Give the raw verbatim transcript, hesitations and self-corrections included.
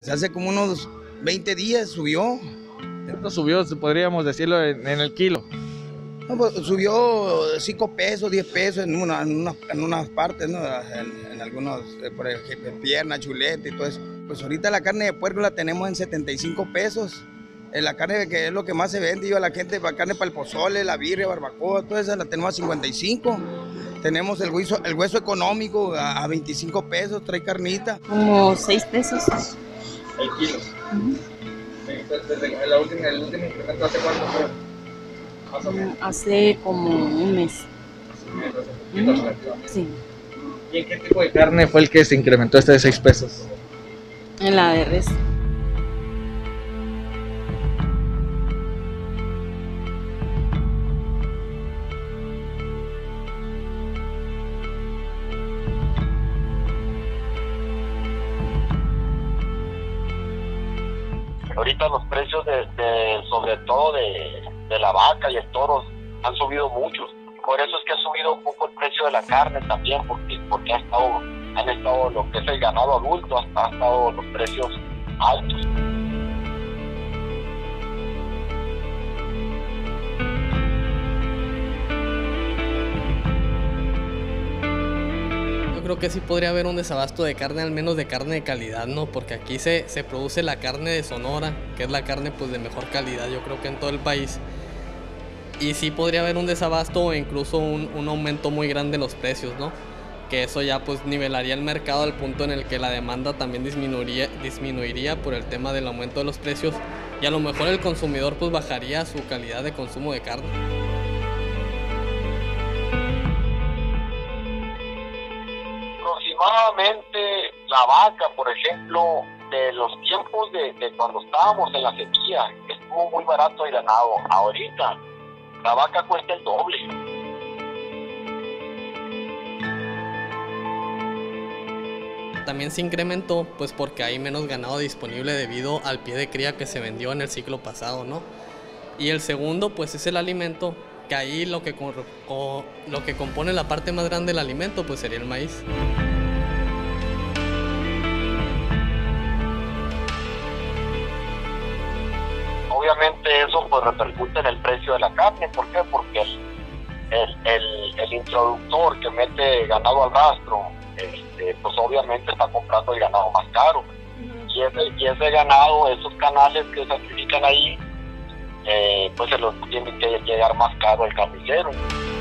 Hace como unos veinte días subió. ¿Cuánto subió, podríamos decirlo, en, en el kilo? No, pues, subió cinco pesos, diez pesos en, una, en, una, en unas partes, ¿no? En, en algunos, eh, por ejemplo, pierna, chuleta y todo eso. Pues ahorita la carne de puerco la tenemos en setenta y cinco pesos. Eh, la carne que es lo que más se vende, yo a la gente, la carne para el pozole, la birria, barbacoa, toda esa la tenemos a cincuenta y cinco. Tenemos el hueso, el hueso económico a, a veinticinco pesos, trae carnita. Como seis pesos. El kilo. Uh-huh. Desde la última, el último incremento, ¿hace cuánto fue? Más o menos. Hace como un mes. Uh-huh. Sí. ¿Y en qué tipo de carne fue el que se incrementó este de seis pesos? En la de res. Ahorita los precios de, de sobre todo de, de la vaca y el toro han subido mucho. Por eso es que ha subido un poco el precio de la carne también, porque porque ha estado, han estado lo que es el ganado adulto, hasta han estado los precios altos. Creo que sí podría haber un desabasto de carne, al menos de carne de calidad, ¿no? Porque aquí se, se produce la carne de Sonora, que es la carne pues de mejor calidad, yo creo que en todo el país. Y sí podría haber un desabasto o incluso un, un aumento muy grande en los precios, ¿no? Que eso ya pues nivelaría el mercado al punto en el que la demanda también disminuiría, disminuiría por el tema del aumento de los precios, y a lo mejor el consumidor pues bajaría su calidad de consumo de carne. Aproximadamente la vaca, por ejemplo, de los tiempos de, de cuando estábamos en la sequía, estuvo muy barato el ganado. Ahorita la vaca cuesta el doble. También se incrementó pues porque hay menos ganado disponible debido al pie de cría que se vendió en el ciclo pasado, ¿no? Y el segundo pues es el alimento, que ahí lo que, lo que compone la parte más grande del alimento pues sería el maíz. Obviamente eso pues repercute en el precio de la carne. ¿Por qué? Porque el, el, el, el introductor que mete ganado al rastro, este, pues obviamente está comprando el ganado más caro. Y ese, y ese ganado, esos canales que sacrifican ahí, eh, pues se los tiene que llegar más caro el carnicero.